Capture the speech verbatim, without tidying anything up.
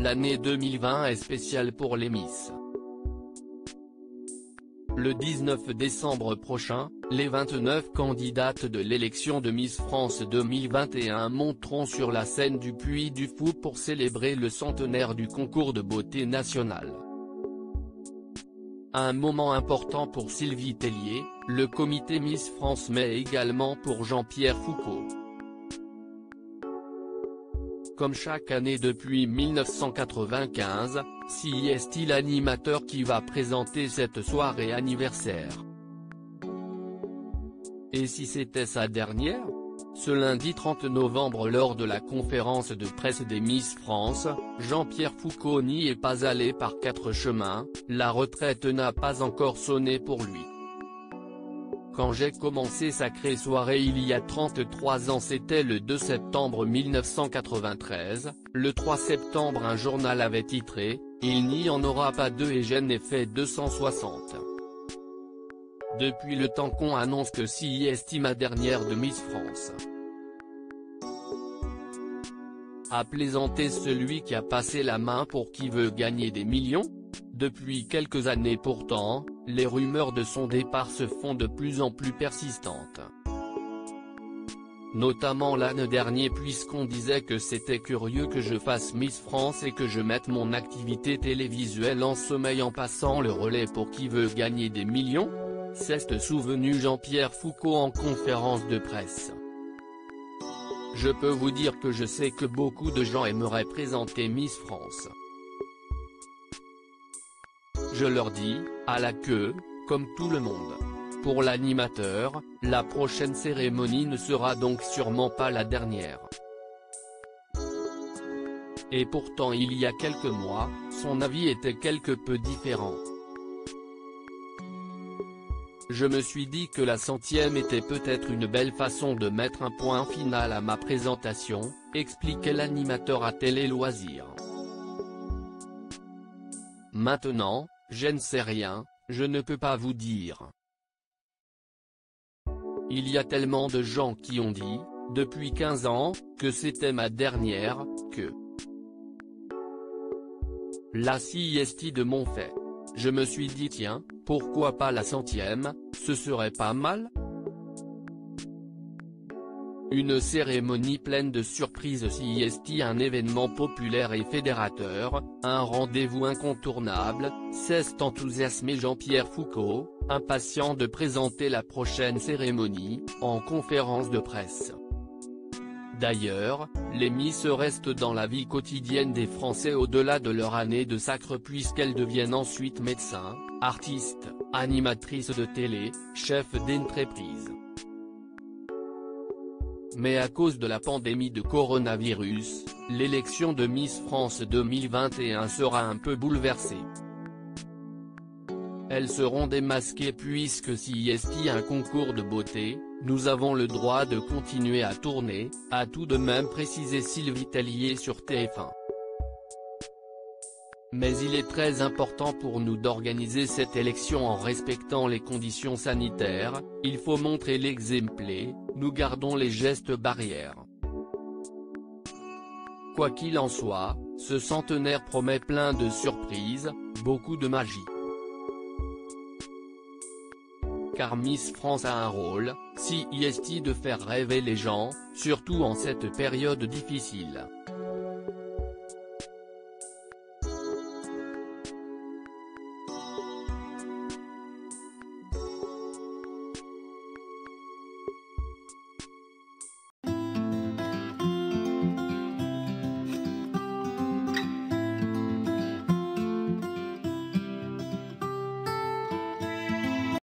l'année deux mille vingt est spéciale pour les Miss. Le dix-neuf décembre prochain, les vingt-neuf candidates de l'élection de Miss France deux mille vingt et un monteront sur la scène du Puy du Fou pour célébrer le centenaire du concours de beauté national. Un moment important pour Sylvie Tellier, le comité Miss France mais également pour Jean-Pierre Foucault. Comme chaque année depuis mille neuf cent quatre-vingt-quinze, c'est l'animateur qui va présenter cette soirée anniversaire. Et si c'était sa dernière ? Ce lundi trente novembre lors de la conférence de presse des Miss France, Jean-Pierre Foucault n'y est pas allé par quatre chemins, la retraite n'a pas encore sonné pour lui. Quand j'ai commencé Sacrée Soirée il y a trente-trois ans c'était le deux septembre mille neuf cent quatre-vingt-treize, le trois septembre un journal avait titré « Il n'y en aura pas deux et je n'ai fait deux cent soixante ». Depuis le temps qu'on annonce que c'est ma dernière de Miss France. A plaisanté celui qui a passé la main pour qui veut gagner des millions ? Depuis quelques années pourtant, les rumeurs de son départ se font de plus en plus persistantes. Notamment l'année dernière puisqu'on disait que c'était curieux que je fasse Miss France et que je mette mon activité télévisuelle en sommeil en passant le relais pour qui veut gagner des millions ? S'est souvenu Jean-Pierre Foucault en conférence de presse. Je peux vous dire que je sais que beaucoup de gens aimeraient présenter Miss France. Je leur dis, à la queue, comme tout le monde. Pour l'animateur, la prochaine cérémonie ne sera donc sûrement pas la dernière. Et pourtant il y a quelques mois, son avis était quelque peu différent. Je me suis dit que la centième était peut-être une belle façon de mettre un point final à ma présentation, expliquait l'animateur à Télé Loisirs. Maintenant, je ne sais rien, je ne peux pas vous dire. Il y a tellement de gens qui ont dit, depuis quinze ans, que c'était ma dernière, que la sieste de mon fait. Je me suis dit tiens, pourquoi pas la centième, ce serait pas mal ? Une cérémonie pleine de surprises c'est un événement populaire et fédérateur, un rendez-vous incontournable, s'est enthousiasmé Jean-Pierre Foucault, impatient de présenter la prochaine cérémonie, en conférence de presse. D'ailleurs, les Miss restent dans la vie quotidienne des Français au-delà de leur année de sacre puisqu'elles deviennent ensuite médecins, artistes, animatrices de télé, chefs d'entreprise. Mais à cause de la pandémie de coronavirus, l'élection de Miss France deux mille vingt et un sera un peu bouleversée. Elles seront démasquées puisque c'est un concours de beauté, nous avons le droit de continuer à tourner, a tout de même précisé Sylvie Tellier sur T F un. Mais il est très important pour nous d'organiser cette élection en respectant les conditions sanitaires, il faut montrer l'exemple, nous gardons les gestes barrières. Quoi qu'il en soit, ce centenaire promet plein de surprises, beaucoup de magie. Car Miss France a un rôle, c'est de faire rêver les gens, surtout en cette période difficile.